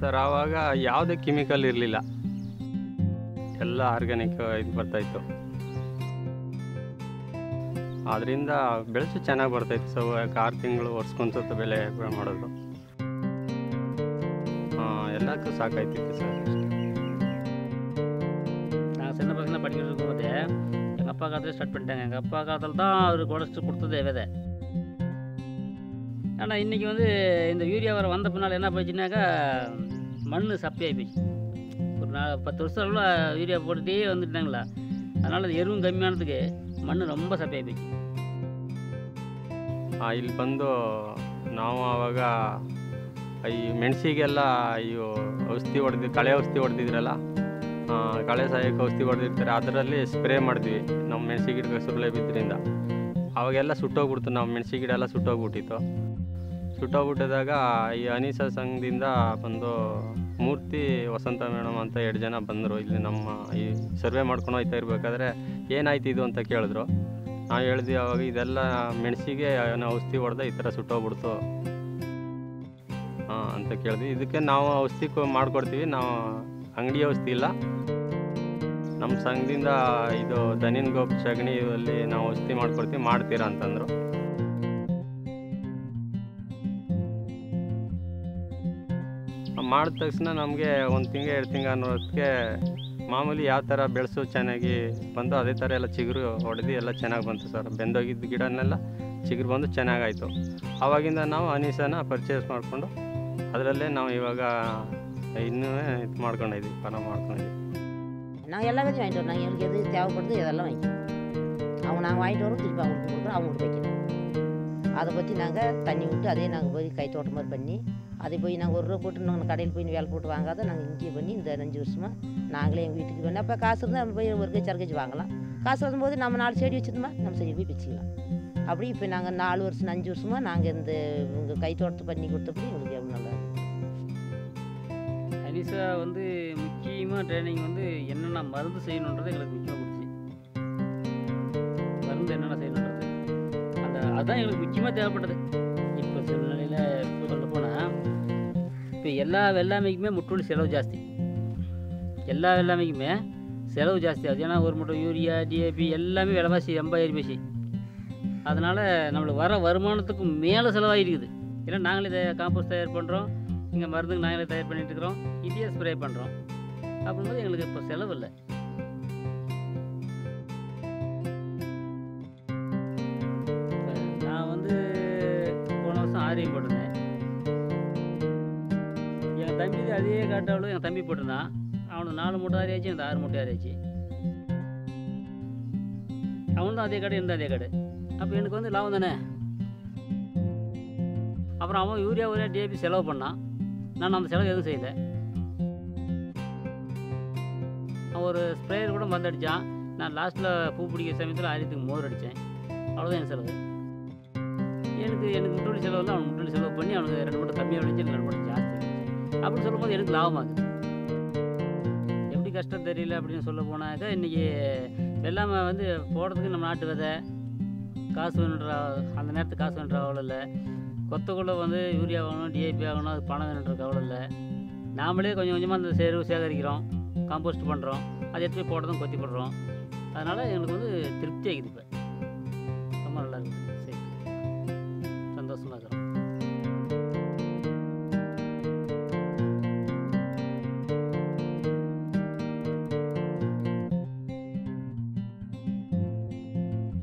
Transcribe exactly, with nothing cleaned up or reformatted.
Sir ಆವಾಗ ಯಾವುದೇ chemical ಇರಲಿಲ್ಲ, ಎಲ್ಲ ಆರ್ಗ್ಯಾನಿಕ್ ಇದು ಬರ್ತಾಯಿತ್ತು. ಆದ್ದರಿಂದ ಬೆಳೆಸು ಚೆನ್ನಾಗಿ ಬರ್ತಾಯಿತ್ತು. ಸೊ ಆರು ತಿಂಗಳು ವರ್ಷಕ್ಕೊಂದ್ಸತ ಬೆಲೆ ಮಾಡೋದು ಎಲ್ಲಕ್ಕೂ ಸಾಕಾಯ್ತಿತ್ತು ಸರ್. நான் சின்ன பசங்க படிக்கிட்டு இருக்கும்போதே எங்கள் அப்பா காலத்தில் ஸ்டார்ட் பண்ணிட்டாங்க. எங்கள் அப்பா காலத்தில் தான் அவர் குடச்சிட்டு கொடுத்ததே விதை. ஆனால் இன்றைக்கி வந்து இந்த யூரியா வர வந்த பின்னால் என்ன போச்சுன்னாக்கா மண் சப்பையாகி போச்சு. ஒரு நாலு பத்து வருஷம் அளவில் யூரியா போட்டுகிட்டே வந்துட்டாங்களா, அதனால் அது எருவும் கம்மியானதுக்கு மண் ரொம்ப ಸಪ್ಪೆ ಬೇಕು. ಇಲ್ಲಿ ಬಂದು ನಾವು ಆವಾಗ ಈ ಮೆಣಸಿಗೆಲ್ಲ ಅಯ್ಯೋ ಔಷಧಿ ಹೊಡೆದು ಕಳೆ ಔಷಧಿ ಹೊಡೆದಿದ್ರಲ್ಲ, ಕಳೆ ಸಾಯಕ್ಕೆ ಔಷಧಿ ಹೊಡೆದಿರ್ತಾರೆ, ಅದರಲ್ಲಿ ಸ್ಪ್ರೇ ಮಾಡಿದ್ವಿ ನಮ್ಮ ಮೆಣಸಿ ಗಿಡಕ್ಕೆ ಸುರುಳೆ ಬಿದ್ದರಿಂದ. ಅವಾಗೆಲ್ಲ ಸುಟ್ಟೋಗ್ಬಿಡ್ತು, ನಮ್ಮ ಮೆಣಸಿ ಗಿಡ ಎಲ್ಲ ಸುಟ್ಟೋಗ್ಬಿಟ್ಟಿತ್ತು. ಸುಟ್ಟೋಗ್ಬಿಟ್ಟಿದಾಗ ಈ ಅನೀಸಾ ಸಂಘದಿಂದ ಬಂದು ಮೂರ್ತಿ ವಸಂತ ಮೇಡಮ್ ಅಂತ ಎರಡು ಜನ ಬಂದರು. ಇಲ್ಲಿ ನಮ್ಮ ಈ ಸರ್ವೆ ಮಾಡ್ಕೊಂಡು ಹೋಗ್ತಾ ಇರಬೇಕಾದ್ರೆ ಏನಾಯ್ತು ಇದು ಅಂತ ಕೇಳಿದ್ರು. ನಾವು ಹೇಳಿದ್ವಿ ಅವಾಗ ಇದೆಲ್ಲ ಮೆಣಸಿಗೆ ಔಷಧಿ ಹೊಡೆದ ಈ ಥರ ಸುಟ್ಟೋಗ್ಬಿಡ್ತು ಹಾಂ ಅಂತ ಕೇಳಿದ್ವಿ. ಇದಕ್ಕೆ ನಾವು ಔಷಧಿ ಮಾಡಿಕೊಡ್ತೀವಿ, ನಾವು ಅಂಗಡಿ ಔಷಧಿ ಇಲ್ಲ, ನಮ್ಮ ಸಂಘದಿಂದ ಇದು ದನಿನ ಗೋಪ್ ಸಗಣಿ ಇವಲ್ಲಿ ನಾವು ಔಷಧಿ ಮಾಡ್ಕೊಡ್ತೀವಿ, ಮಾಡ್ತೀರಾ ಅಂತಂದರು. ಮಾಡಿದ ತಕ್ಷಣ ನಮಗೆ ಒಂದು ತಿಂಗಳು ಎರಡು ತಿಂಗಳು ಅನ್ನೋದಕ್ಕೆ ಮಾಮೂಲಿ ಯಾವ ಥರ ಬೆಳೆಸು ಚೆನ್ನಾಗಿ ಬಂದು ಅದೇ ಥರ ಎಲ್ಲ ಚಿಗುರು ಹೊಡೆದು ಎಲ್ಲ ಚೆನ್ನಾಗಿ ಬಂತು ಸರ್. ಬೆಂದೋಗಿದ್ದ ಗಿಡನೆಲ್ಲ ಚಿಗುರು ಬಂದು ಚೆನ್ನಾಗಾಯಿತು. ಆವಾಗಿಂದ ನಾವು ಅನೀಸಾನ ಪರ್ಚೇಸ್ ಮಾಡಿಕೊಂಡು ಅದರಲ್ಲೇ ನಾವು ಇವಾಗ ಇನ್ನೂ ಇದು ಮಾಡ್ಕೊಂಡಿದ್ವಿ, ಫಾಲೋ ಮಾಡ್ಕೊಂಡಿದ್ವಿ. நாங்கள் எல்லா விதையும் வாங்கிட்டு வரோம். நாங்கள் எங்களுக்கு எது தேவைப்படுது இதெல்லாம் வாங்கிக்கிறோம். அவங்க நாங்கள் வாங்கிட்டு வரோம், திருப்பி அவங்களுக்கு கொடுக்குறோம், அவங்களுக்கு வைக்கிறோம். அதை பற்றி நாங்கள் தண்ணி விட்டு அதே நாங்கள் போய் கை தோட்டம் மாதிரி பண்ணி அதை போய் நாங்கள் ஒரு ரூபா போட்டு இன்னொன்று கடையில் போய் வேலை போட்டு வாங்காத நாங்கள் இங்கேயே பண்ணி இந்த அஞ்சு வருஷமாக நாங்களே எங்கள் வீட்டுக்கு பண்ணி அப்போ காசு இருந்தால் நம்ம போய் ஒரு கை சரக்கச்சு வாங்கலாம். காசு வரும்போது நம்ம நாலு செடி வச்சுருந்தோமா நம்ம செடி போய் பிச்சுக்கலாம். அப்படி இப்போ நாங்கள் நாலு வருஷம் அஞ்சு வருஷமாக நாங்கள் இந்த உங்கள் கை தோட்டத்தை பண்ணி கொடுத்தப்படி எங்களுக்கு எவ்வளோ நல்லா இருக்குது. அனிஷா வந்து முக்கியமாக ட்ரைனிங் வந்து என்னென்ன மருந்து செய்யணுன்றது எங்களுக்கு முக்கியமாக கொடுத்துச்சு. மருந்து என்னென்ன செய்யணுன்றது அந்த அதுதான் எங்களுக்கு முக்கியமாக தேவைப்பட்டது. இப்போ சூழ்நிலையில் இப்போ சொல்ல போனால் இப்போ எல்லா வெள்ளாமைக்குமே முட்டுவலி செலவு ஜாஸ்தி. எல்லா வெள்ளாமைக்குமே செலவு ஜாஸ்தி ஆகுது. ஏன்னா ஒரு மூட்டை யூரியா டிஏபி எல்லாமே விலைவாசி ரொம்ப ஏறி போச்சு. அதனால் நம்மளுக்கு வர வருமானத்துக்கு மேலே செலவாகிருக்குது. ஏன்னா நாங்களே இதை காம்போஸ்ட் தயார் பண்ணுறோம், இங்கே மருந்துக்கு நாங்களே தயார் பண்ணிகிட்டு இருக்கிறோம், இதையே ஸ்ப்ரே பண்ணுறோம். அப்படிங்கும்போது எங்களுக்கு இப்போ செலவு இல்லை. நான் வந்து போன வருஷம் ஆரியம் போட்டிருந்தேன். எங்கள் தம்பி அதே காட்டாவில் எங்கள் தம்பி போட்டிருந்தான். அவனுக்கு நாலு மூட்டை ஆரியாச்சு, எனக்கு ஆறு மூட்டை ஆரியாச்சு. அவன் தான் அதே காடு, இருந்தால் அதே காடு. அப்போ எனக்கு வந்து லாபம் தானே. அப்புறம் அவன் யூரியா ஒரே டிஏபி செலவு பண்ணான், நான் அந்த செலவு எதுவும் செய்யலை. அவன் ஒரு ஸ்ப்ரேயர் கூட மருந்து அடித்தான். நான் லாஸ்ட்டில் பூ பிடிக்கிற சமயத்தில் ஆரியத்துக்கு மோர் அடித்தேன். அவ்வளோதான் என் செலவு. எனக்கு எனக்கு முட்டுவலி செலவு இல்லை, அவனுக்கு முட்டுவலி செலவு பண்ணி அவனுக்கு ரெண்டு மூட்டை கம்மியாக விளைஞ்சி எனக்கு ரெண்டு மூட்டை ஜாஸ்தி இருந்துச்சு. அப்படின்னு சொல்லும்போது எனக்கு லாபமாகுது. எப்படி கஷ்டம் தெரியல அப்படின்னு சொல்ல போனாக்கா இன்றைக்கி வெள்ளாமை வந்து போடுறதுக்கு நம்ம நாட்டு விதை காசு வேணுன்ற அந்த நேரத்துக்கு காசு வேணுன்ற அவ்வளோ இல்லை. கொத்தக்குள்ளே வந்து யூரியா வாங்கணும், டிஏபி வாங்கணும், அது பணம் வேணுன்ற அவ்வளோ இல்லை. நாமளே கொஞ்சம் கொஞ்சமாக அந்த சேரு சேகரிக்கிறோம், காம்போஸ்ட் பண்ணுறோம், அதை எடுத்து போய் போட்டதும் கொத்தி போடுறோம். அதனால் எங்களுக்கு வந்து திருப்தி ஆகிது. இப்போ ரொம்ப நல்லா இருக்குது.